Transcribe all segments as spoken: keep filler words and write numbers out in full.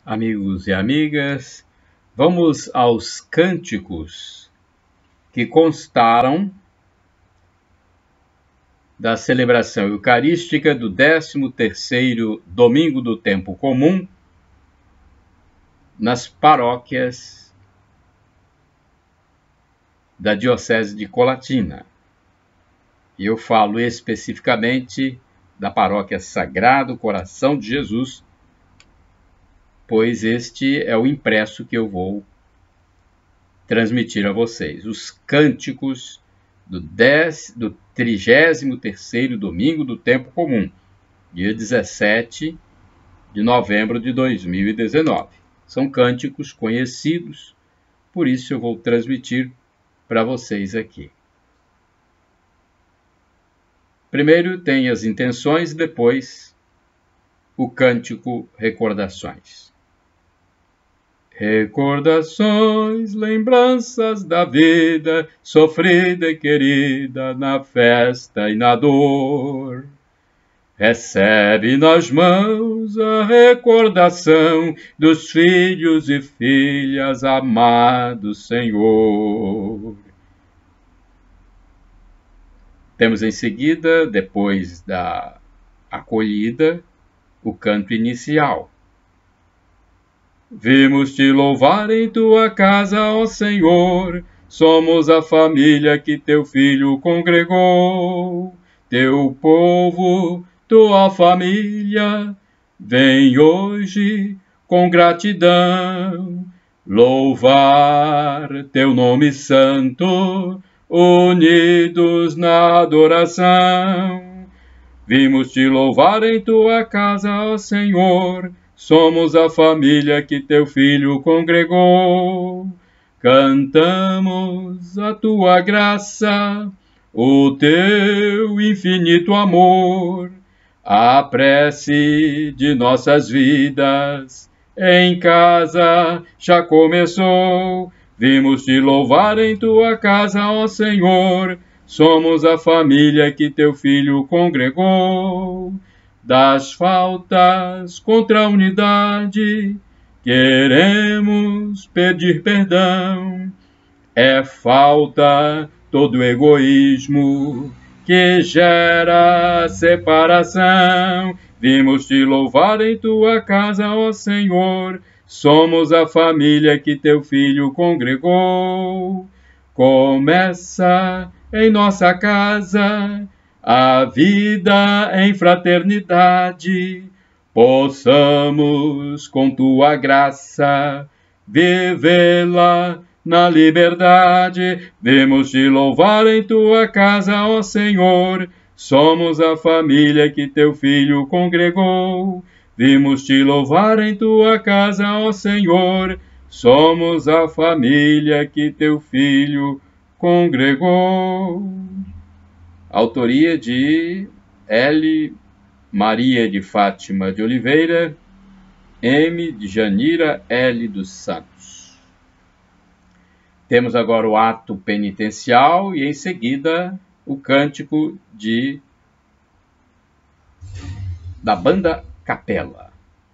Amigos e amigas, vamos aos cânticos que constaram da celebração eucarística do décimo terceiro domingo do tempo comum nas paróquias da Diocese de Colatina. E eu falo especificamente da paróquia Sagrado Coração de Jesus, pois este é o impresso que eu vou transmitir a vocês. Os cânticos do, dez, do trigésimo terceiro domingo do tempo comum, dia dezessete de novembro de dois mil e dezenove. São cânticos conhecidos, por isso eu vou transmitir para vocês aqui. Primeiro tem as intenções, depois o cântico Recordações. Recordações, lembranças da vida sofrida e querida na festa e na dor. Recebe nas mãos a recordação dos filhos e filhas amados, Senhor. Temos em seguida, depois da acolhida, o canto inicial. Vimos te louvar em tua casa, ó Senhor, somos a família que teu Filho congregou. Teu povo, tua família, vem hoje com gratidão louvar teu nome santo, unidos na adoração. Vimos te louvar em tua casa, ó Senhor, somos a família que teu Filho congregou. Cantamos a tua graça, o teu infinito amor, a prece de nossas vidas em casa já começou. Vimos te louvar em tua casa, ó Senhor, somos a família que teu Filho congregou. Das faltas contra a unidade, queremos pedir perdão. É falta todo egoísmo que gera separação. Vimos te louvar em tua casa, ó Senhor, somos a família que teu Filho congregou. Começa em nossa casa a vida em fraternidade, possamos com tua graça vivê-la na liberdade. Vemos te louvar em tua casa, ó Senhor, somos a família que teu Filho congregou. Vimos te louvar em tua casa, ó Senhor, somos a família que teu Filho congregou. Autoria de L. Maria de Fátima de Oliveira, M. de Janira L. dos Santos. Temos agora o ato penitencial e, em seguida, o cântico de, da banda Capela.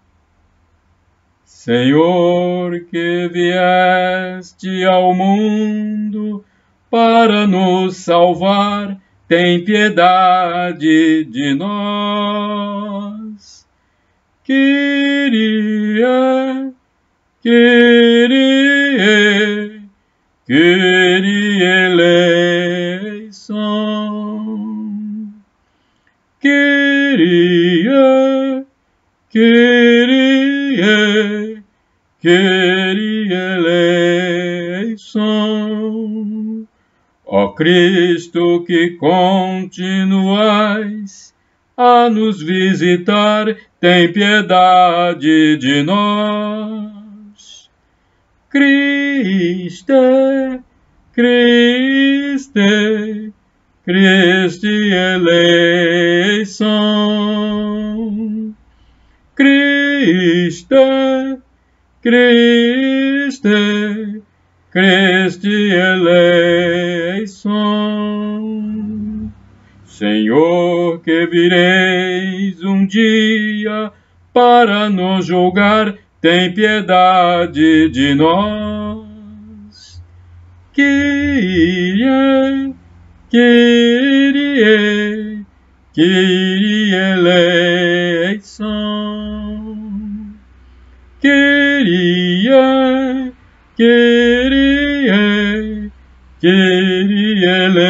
Senhor, que vieste ao mundo para nos salvar, tem piedade de nós. Kyrie, Kyrie, Kyrie eleison. Kyrie, Kyrie, Kyrie eleison. Ó Cristo, que continuais a nos visitar, tem piedade de nós. Christe, Christe, Christi eleison. Christe, Christe, Christi eleição. Senhor, que vireis um dia para nos julgar, tem piedade de nós. Kyrie, Kyrie, Kyrie eleison. Kyrie, Kyrie, Kyrie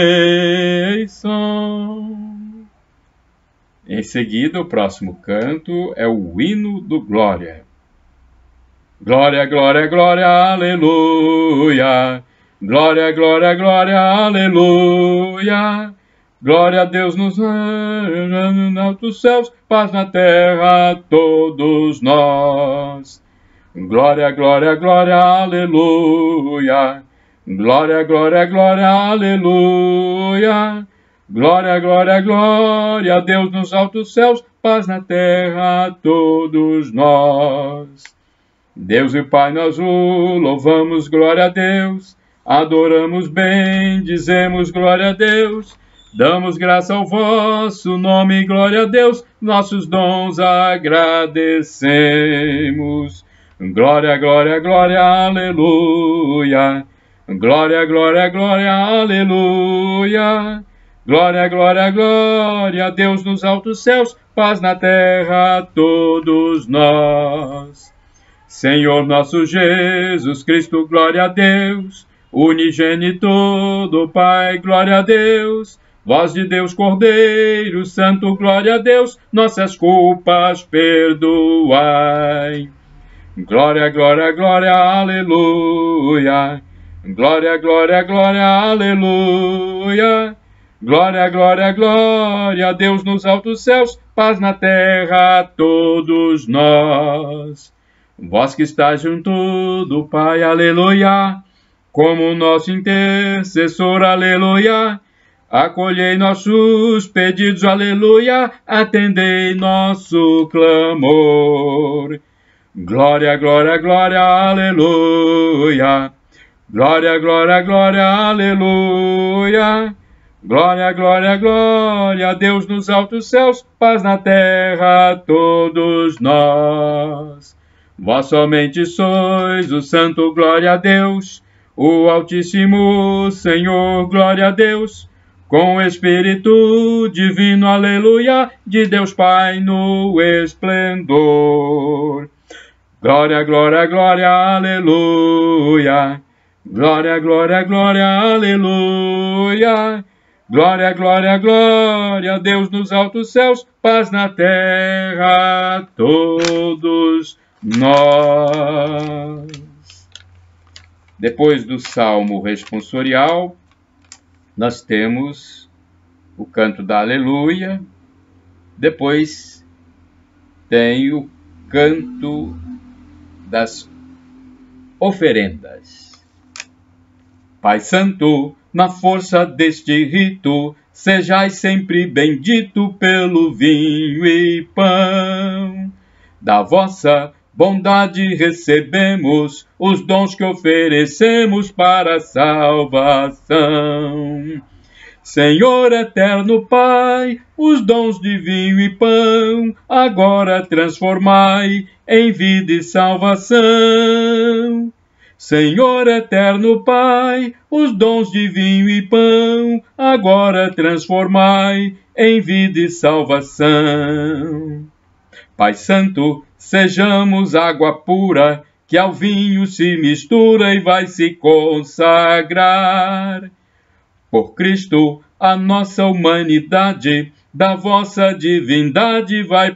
eleison. Em seguida, o próximo canto é o hino do Glória. Glória, glória, glória, aleluia. Glória, glória, glória, aleluia. Glória a Deus nos altos céus, paz na terra a todos nós. Glória, glória, glória, aleluia. Glória, glória, glória, aleluia. Glória, glória, glória a Deus nos altos céus, paz na terra a todos nós. Deus e Pai, nós o louvamos, glória a Deus. Adoramos bem, dizemos glória a Deus. Damos graça ao vosso nome, glória a Deus. Nossos dons agradecemos. Glória, glória, glória, aleluia. Glória, glória, glória, aleluia. Glória, glória, glória a Deus nos altos céus, paz na terra a todos nós. Senhor nosso Jesus Cristo, glória a Deus. Unigênito do Pai, glória a Deus. Voz de Deus, Cordeiro Santo, glória a Deus. Nossas culpas perdoai. Glória, glória, glória, aleluia. Glória, glória, glória, aleluia. Glória, glória, glória a Deus nos altos céus, paz na terra a todos nós. Vós que estáis junto do Pai, aleluia, como nosso intercessor, aleluia, acolhei nossos pedidos, aleluia, atendei nosso clamor. Glória, glória, glória, aleluia. Glória, glória, glória, aleluia. Glória, glória, glória a Deus nos altos céus, paz na terra a todos nós. Vós somente sois o Santo, glória a Deus, o Altíssimo Senhor, glória a Deus, com o Espírito Divino, aleluia, de Deus Pai no esplendor. Glória, glória, glória, aleluia. Glória, glória, glória, aleluia. Glória, glória, glória a Deus nos altos céus, paz na terra a todos nós. Depois do salmo responsorial, nós temos o canto da aleluia. Depois tem o canto das oferendas. Pai Santo, na força deste rito, sejais sempre bendito pelo vinho e pão. Da vossa bondade recebemos os dons que oferecemos para a salvação. Senhor eterno Pai, os dons de vinho e pão agora transformai em vida e salvação. Senhor eterno Pai, os dons de vinho e pão agora transformai em vida e salvação. Pai Santo, sejamos água pura, que ao vinho se mistura e vai se consagrar. Por Cristo, a nossa humanidade, da vossa divindade vai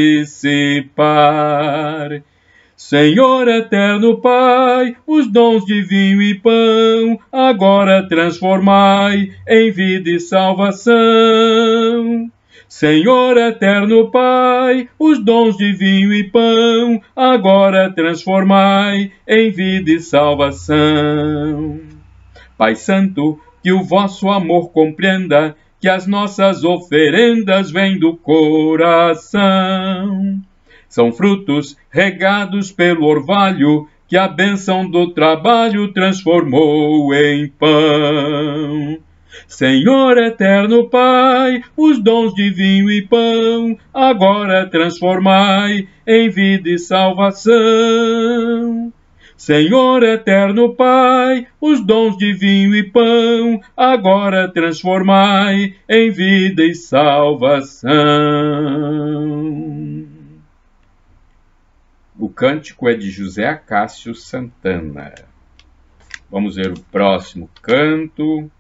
participar. Senhor eterno Pai, os dons de vinho e pão agora transformai em vida e salvação. Senhor eterno Pai, os dons de vinho e pão agora transformai em vida e salvação. Pai Santo, que o vosso amor compreenda, que as nossas oferendas vêm do coração. São frutos regados pelo orvalho, que a bênção do trabalho transformou em pão. Senhor eterno Pai, os dons de vinho e pão, agora transformai em vida e salvação. Senhor eterno Pai, os dons de vinho e pão, agora transformai em vida e salvação. O cântico é de José Acácio Santana. Vamos ver o próximo canto.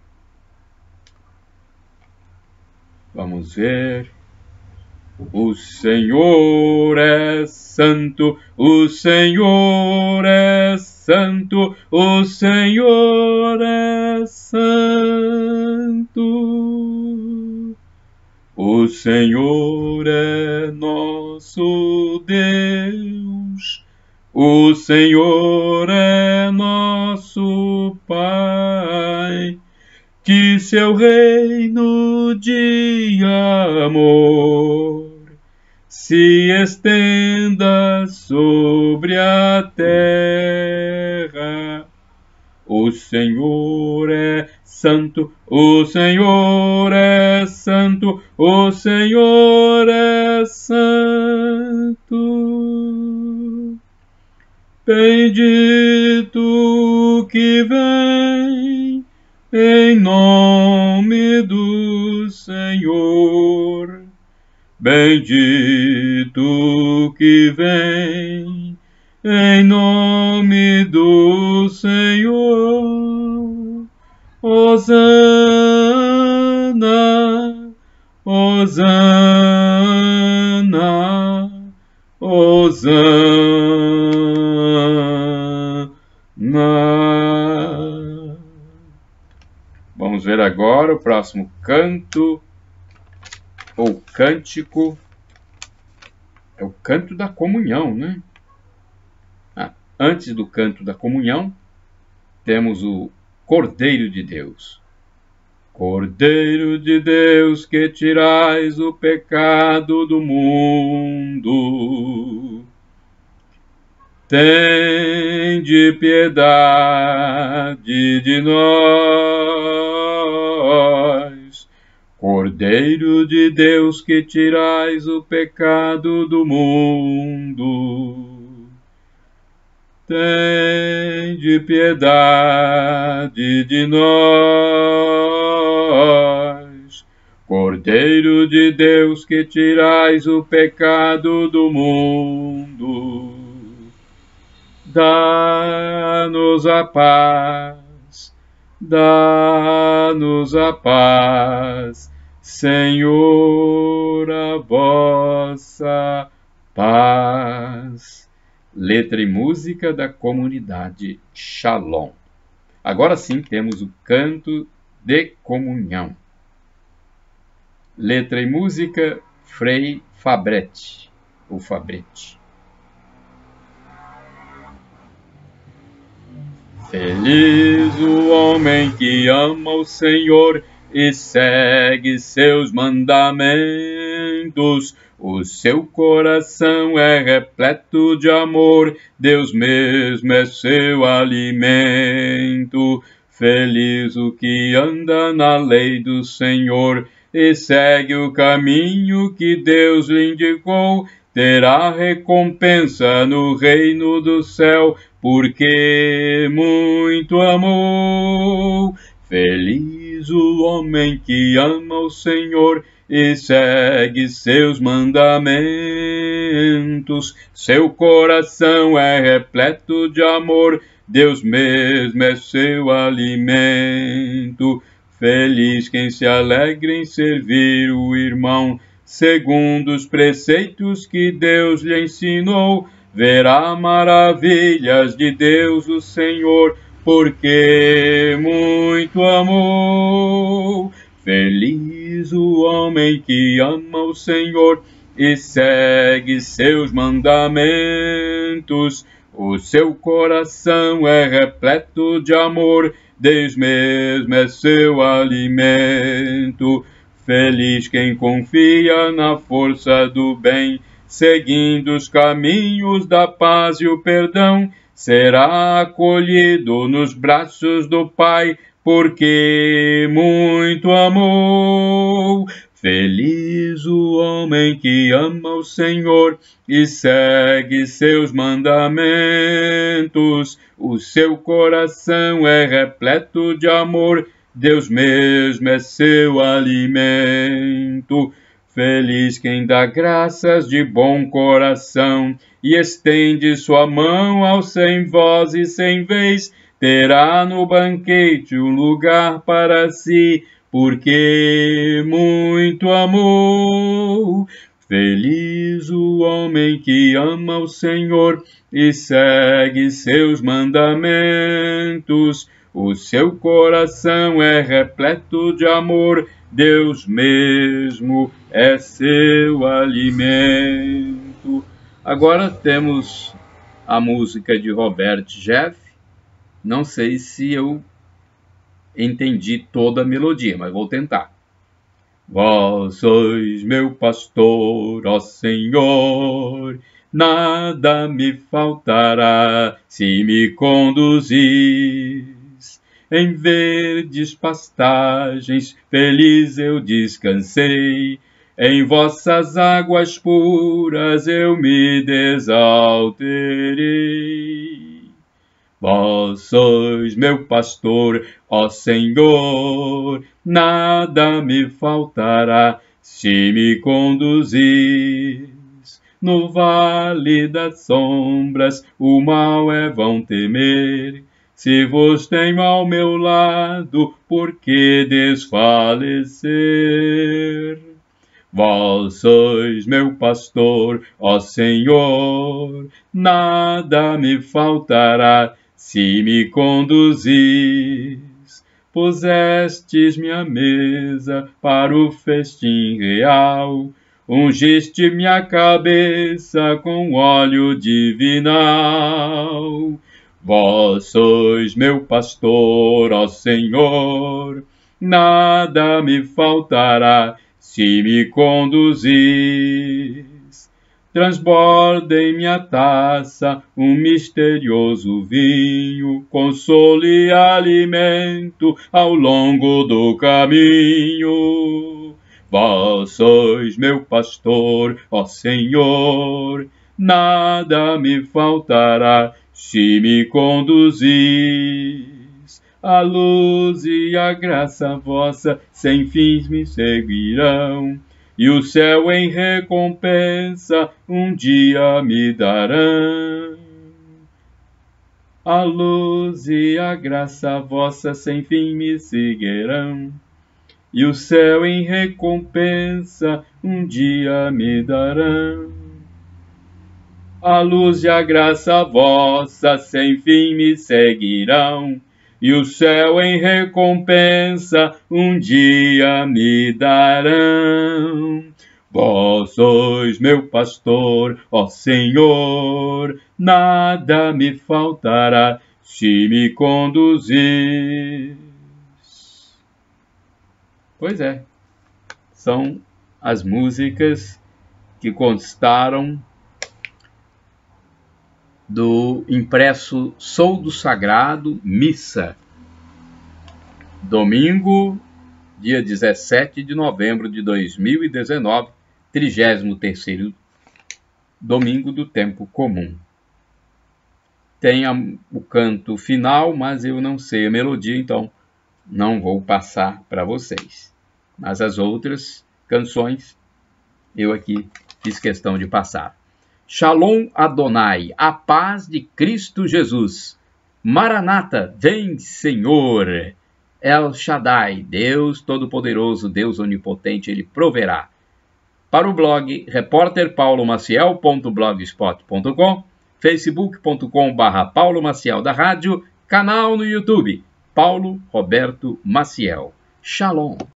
Vamos ver. O Senhor é santo, o Senhor é santo, o Senhor é santo. O Senhor é nosso Deus, o Senhor é nosso Pai, que seu reino de amor se estenda sobre a terra. O Senhor é santo, o Senhor é santo, o Senhor é santo. Bendito que vem em nome do Senhor. Bendito que vem em nome do Senhor. Hosana, Hosana, Hosana. Vamos ver agora o próximo canto, ou cântico. É o canto da comunhão, né? Ah, antes do canto da comunhão, temos o Cordeiro de Deus. Cordeiro de Deus, que tirais o pecado do mundo, tende piedade de nós. Cordeiro de Deus, que tirais o pecado do mundo, tende piedade de nós. Cordeiro de Deus, que tirais o pecado do mundo, dá-nos a paz, dá-nos a paz, Senhor, a vossa paz. Letra e música da comunidade Shalom. Agora sim temos o canto de comunhão. Letra e música Frei Fabretti, ou Fabretti. Feliz o homem que ama o Senhor e segue seus mandamentos. O seu coração é repleto de amor, Deus mesmo é seu alimento. Feliz o que anda na lei do Senhor e segue o caminho que Deus lhe indicou, terá recompensa no reino do céu, porque muito amou. Feliz o homem que ama o Senhor e segue seus mandamentos. Seu coração é repleto de amor, Deus mesmo é seu alimento. Feliz quem se alegra em servir o irmão, segundo os preceitos que Deus lhe ensinou. Verá maravilhas de Deus o Senhor, porque muito amou. Feliz o homem que ama o Senhor e segue seus mandamentos. O seu coração é repleto de amor, Deus mesmo é seu alimento. Feliz quem confia na força do bem, seguindo os caminhos da paz e o perdão, será acolhido nos braços do Pai, porque muito amou. Feliz o homem que ama o Senhor e segue seus mandamentos. O seu coração é repleto de amor, Deus mesmo é seu alimento. Feliz quem dá graças de bom coração e estende sua mão ao sem voz e sem vez, terá no banquete um lugar para si, porque muito amou. Feliz o homem que ama o Senhor e segue seus mandamentos. O seu coração é repleto de amor, Deus mesmo é seu alimento. Agora temos a música de Robert Jeff. Não sei se eu entendi toda a melodia, mas vou tentar. Vós sois meu pastor, ó Senhor, nada me faltará se me conduzis. Em verdes pastagens, feliz eu descansei, em vossas águas puras eu me desalterei. Vós sois meu pastor, ó Senhor, nada me faltará se me conduzis. No vale das sombras o mal é vão temer, se vos tenho ao meu lado, por que desfalecer? Vós sois meu pastor, ó Senhor, nada me faltará se me conduzis. Pusestes minha mesa para o festim real, ungiste minha cabeça com óleo divinal. Vós sois meu pastor, ó Senhor, nada me faltará se me conduzis. Transborda em minha taça um misterioso vinho, consolo e alimento ao longo do caminho. Vós sois meu pastor, ó Senhor, nada me faltará se me conduzis. A luz e a graça vossa sem fins me seguirão, e o céu em recompensa um dia me darão. A luz e a graça vossa sem fim me seguirão, e o céu em recompensa um dia me darão. A luz e a graça vossa sem fim me seguirão, e o céu em recompensa um dia me darão. Vós sois meu pastor, ó Senhor, nada me faltará se me conduzis. Pois é, são as músicas que constaram do impresso Soldo Sagrado Missa, domingo, dia dezessete de novembro de dois mil e dezenove, trigésimo terceiro domingo do tempo comum. Tem a, o canto final, mas eu não sei a melodia, então não vou passar para vocês. Mas as outras canções eu aqui fiz questão de passar. Shalom Adonai, a paz de Cristo Jesus. Maranata, vem Senhor. El Shaddai, Deus Todo-Poderoso, Deus Onipotente, Ele proverá. Para o blog repórter paulo maciel ponto blogspot ponto com, facebook ponto com barra paulo maciel da rádio, canal no YouTube, Paulo Roberto Maciel. Shalom.